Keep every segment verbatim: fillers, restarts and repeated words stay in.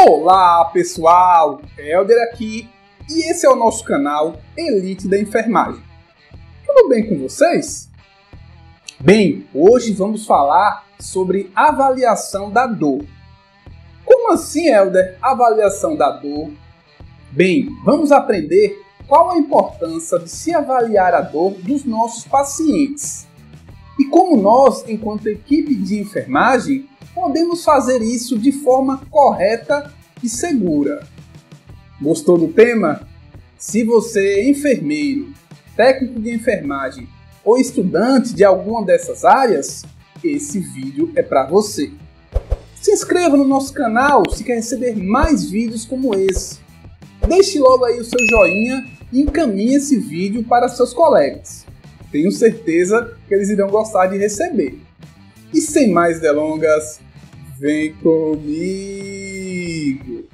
Olá pessoal, Helder aqui e esse é o nosso canal Elite da Enfermagem. Tudo bem com vocês? Bem, hoje vamos falar sobre avaliação da dor. Como assim, Helder, avaliação da dor? Bem, vamos aprender qual a importância de se avaliar a dor dos nossos pacientes e como nós, enquanto equipe de enfermagem, podemos fazer isso de forma correta e segura. Gostou do tema? Se você é enfermeiro, técnico de enfermagem ou estudante de alguma dessas áreas, esse vídeo é para você. Se inscreva no nosso canal se quer receber mais vídeos como esse. Deixe logo aí o seu joinha e encaminhe esse vídeo para seus colegas. Tenho certeza que eles irão gostar de receber. E sem mais delongas, vem comigo!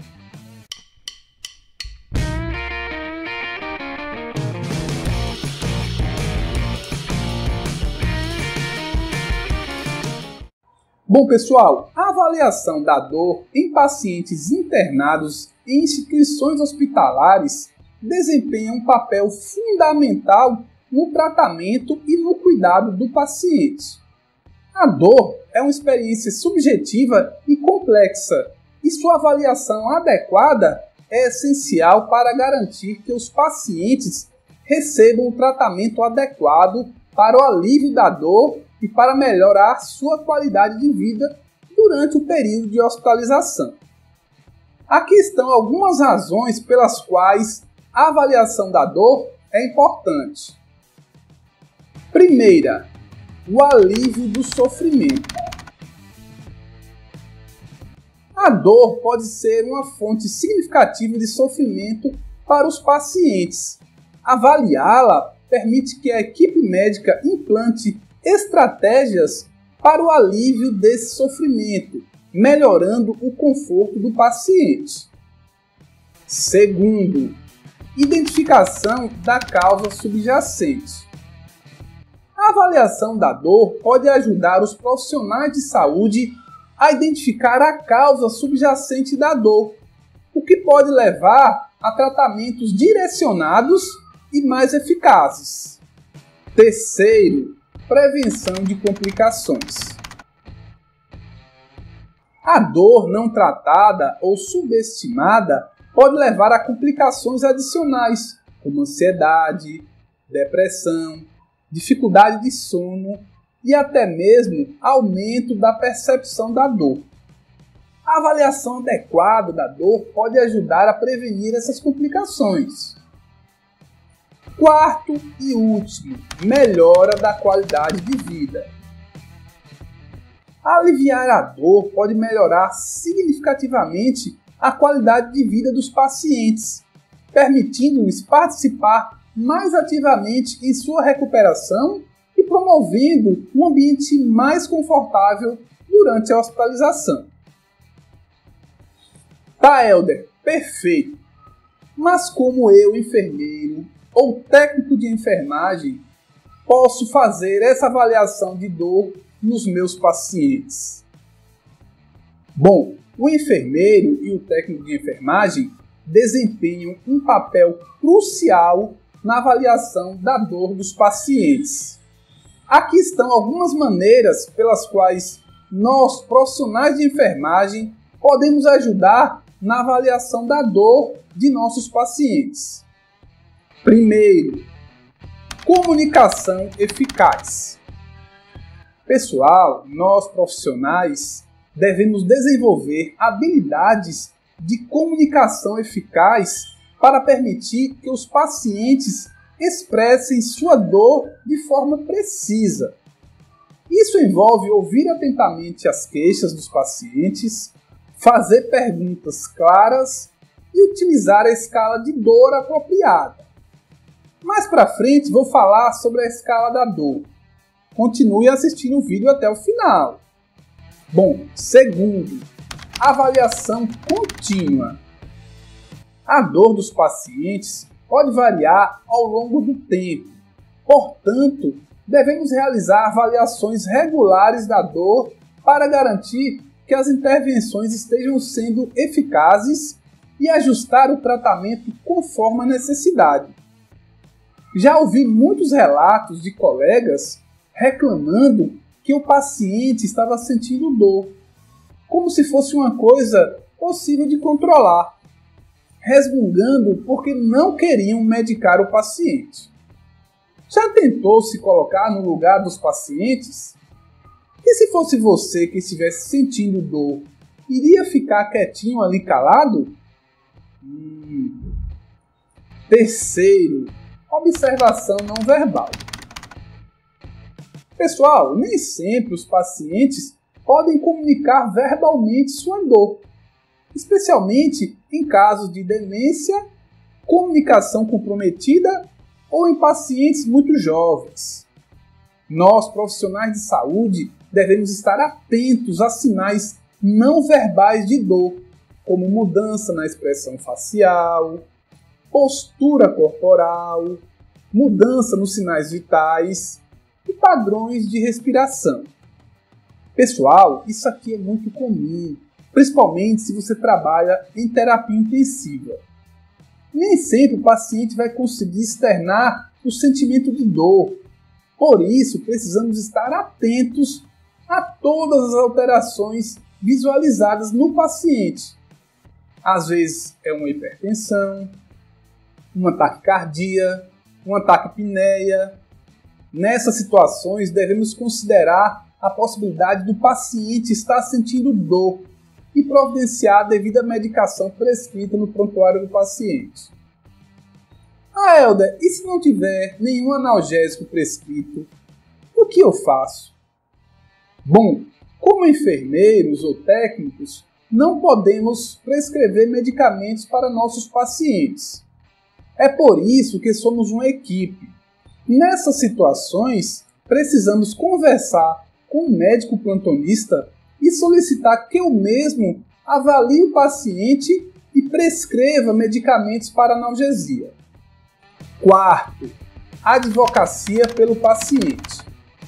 Bom pessoal, a avaliação da dor em pacientes internados em instituições hospitalares desempenha um papel fundamental no tratamento e no cuidado do paciente. A dor é uma experiência subjetiva e complexa, e sua avaliação adequada é essencial para garantir que os pacientes recebam o tratamento adequado para o alívio da dor e para melhorar sua qualidade de vida durante o período de hospitalização. Aqui estão algumas razões pelas quais a avaliação da dor é importante. Primeira, o alívio do sofrimento. A dor pode ser uma fonte significativa de sofrimento para os pacientes. Avaliá-la permite que a equipe médica implante estratégias para o alívio desse sofrimento, melhorando o conforto do paciente. Segundo, identificação da causa subjacente. A avaliação da dor pode ajudar os profissionais de saúde a identificar a causa subjacente da dor, o que pode levar a tratamentos direcionados e mais eficazes. Terceiro, prevenção de complicações. A dor não tratada ou subestimada pode levar a complicações adicionais, como ansiedade, depressão, dificuldade de sono e até mesmo aumento da percepção da dor. A avaliação adequada da dor pode ajudar a prevenir essas complicações. Quarto e último, melhora da qualidade de vida. Aliviar a dor pode melhorar significativamente a qualidade de vida dos pacientes, permitindo-lhes participar mais ativamente em sua recuperação e promovendo um ambiente mais confortável durante a hospitalização. Tá, Helder, perfeito. Mas como eu, enfermeiro ou técnico de enfermagem, posso fazer essa avaliação de dor nos meus pacientes? Bom, o enfermeiro e o técnico de enfermagem desempenham um papel crucial na avaliação da dor dos pacientes. Aqui estão algumas maneiras pelas quais nós, profissionais de enfermagem, podemos ajudar na avaliação da dor de nossos pacientes. Primeiro, comunicação eficaz. Pessoal, nós profissionais devemos desenvolver habilidades de comunicação eficaz para permitir que os pacientes expressem sua dor de forma precisa. Isso envolve ouvir atentamente as queixas dos pacientes, fazer perguntas claras e utilizar a escala de dor apropriada. Mais para frente vou falar sobre a escala da dor. Continue assistindo o vídeo até o final. Bom, segundo, avaliação contínua. A dor dos pacientes pode variar ao longo do tempo. Portanto, devemos realizar avaliações regulares da dor para garantir que as intervenções estejam sendo eficazes e ajustar o tratamento conforme a necessidade. Já ouvi muitos relatos de colegas reclamando que o paciente estava sentindo dor, como se fosse uma coisa possível de controlar, resmungando porque não queriam medicar o paciente. Já tentou se colocar no lugar dos pacientes? E se fosse você que estivesse sentindo dor, iria ficar quietinho ali calado? Hum. Terceiro, observação não verbal. Pessoal, nem sempre os pacientes podem comunicar verbalmente sua dor, especialmente em casos de demência, comunicação comprometida ou em pacientes muito jovens. Nós, profissionais de saúde, devemos estar atentos a sinais não verbais de dor, como mudança na expressão facial, postura corporal, mudança nos sinais vitais e padrões de respiração. Pessoal, isso aqui é muito comum, principalmente se você trabalha em terapia intensiva. Nem sempre o paciente vai conseguir externar o sentimento de dor. Por isso, precisamos estar atentos a todas as alterações visualizadas no paciente. Às vezes é uma hipertensão, uma taquicardia, um ataque apneia. Nessas situações, devemos considerar a possibilidade do paciente estar sentindo dor e providenciar a devida medicação prescrita no prontuário do paciente. Ah, Helder, e se não tiver nenhum analgésico prescrito, o que eu faço? Bom, como enfermeiros ou técnicos, não podemos prescrever medicamentos para nossos pacientes. É por isso que somos uma equipe. Nessas situações, precisamos conversar com o médico plantonista e solicitar que eu mesmo avalie o paciente e prescreva medicamentos para analgesia. Quarto, advocacia pelo paciente.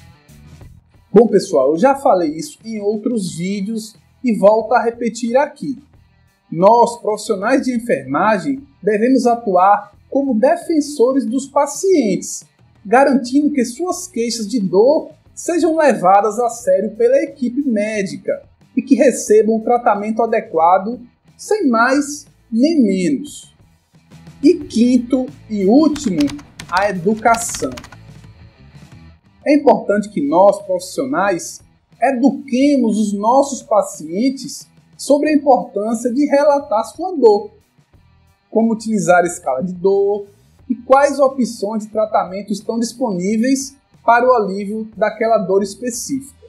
Bom, pessoal, eu já falei isso em outros vídeos e volto a repetir aqui. Nós, profissionais de enfermagem, devemos atuar como defensores dos pacientes, garantindo que suas queixas de dor sejam levadas a sério pela equipe médica e que recebam o tratamento adequado, sem mais nem menos. E quinto e último, a educação. É importante que nós, profissionais, eduquemos os nossos pacientes sobre a importância de relatar sua dor, como utilizar a escala de dor e quais opções de tratamento estão disponíveis para o alívio daquela dor específica.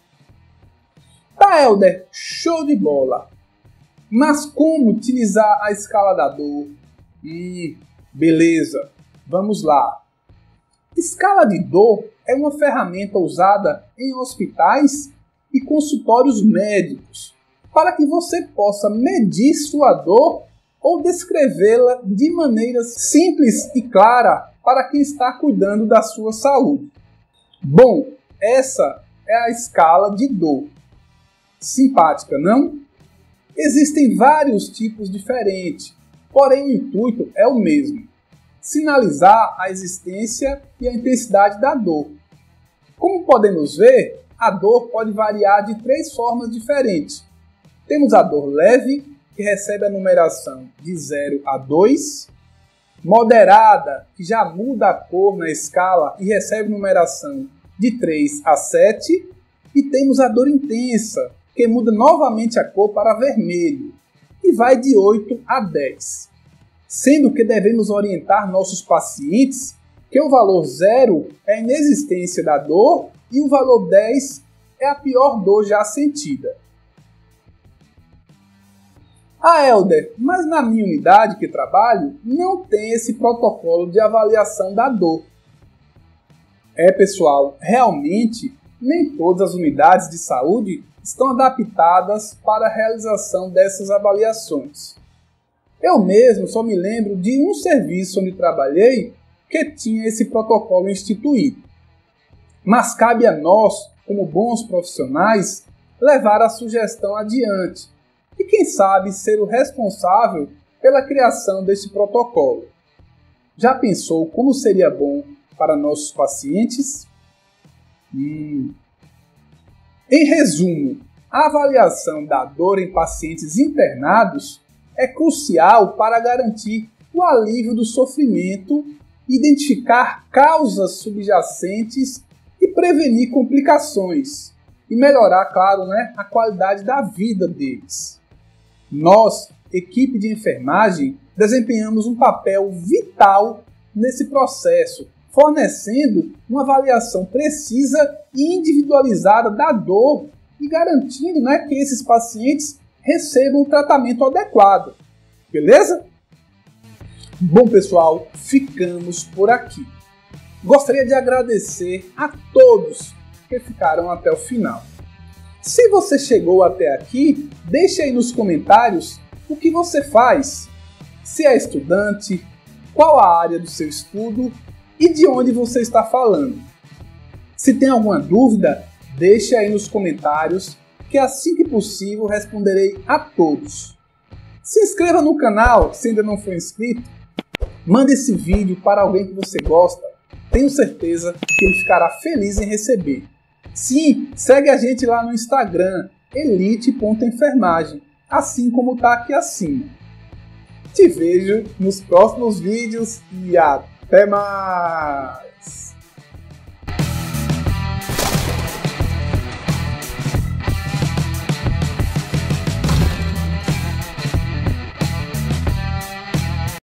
Tá, Helder, show de bola! Mas como utilizar a escala da dor? Hum, beleza, vamos lá. Escala de dor é uma ferramenta usada em hospitais e consultórios médicos para que você possa medir sua dor ou descrevê-la de maneira simples e clara para quem está cuidando da sua saúde. Bom, essa é a escala de dor. Simpática, não? Existem vários tipos diferentes, porém o intuito é o mesmo: sinalizar a existência e a intensidade da dor. Como podemos ver, a dor pode variar de três formas diferentes. Temos a dor leve, que recebe a numeração de zero a dois, moderada, que já muda a cor na escala e recebe numeração de três a sete, e temos a dor intensa, que muda novamente a cor para vermelho e vai de oito a dez. Sendo que devemos orientar nossos pacientes que o valor zero é a inexistência da dor e o valor dez é a pior dor já sentida. Ah, Helder, mas na minha unidade que trabalho não tem esse protocolo de avaliação da dor. É, pessoal, realmente nem todas as unidades de saúde estão adaptadas para a realização dessas avaliações. Eu mesmo só me lembro de um serviço onde trabalhei que tinha esse protocolo instituído. Mas cabe a nós, como bons profissionais, levar a sugestão adiante e, quem sabe, ser o responsável pela criação deste protocolo. Já pensou como seria bom para nossos pacientes? Hum. Em resumo, a avaliação da dor em pacientes internados é crucial para garantir o alívio do sofrimento, identificar causas subjacentes e prevenir complicações, e melhorar, claro, né, a qualidade da vida deles. Nós, equipe de enfermagem, desempenhamos um papel vital nesse processo, fornecendo uma avaliação precisa e individualizada da dor e garantindo, né, que esses pacientes recebam o tratamento adequado. Beleza? Bom, pessoal, ficamos por aqui. Gostaria de agradecer a todos que ficaram até o final. Se você chegou até aqui, deixe aí nos comentários o que você faz, se é estudante, qual a área do seu estudo e de onde você está falando. Se tem alguma dúvida, deixe aí nos comentários que assim que possível responderei a todos. Se inscreva no canal se ainda não for inscrito, mande esse vídeo para alguém que você gosta, tenho certeza que ele ficará feliz em receber. Sim, segue a gente lá no Instagram, elite ponto enfermagem, assim como está aqui acima. Te vejo nos próximos vídeos e até mais!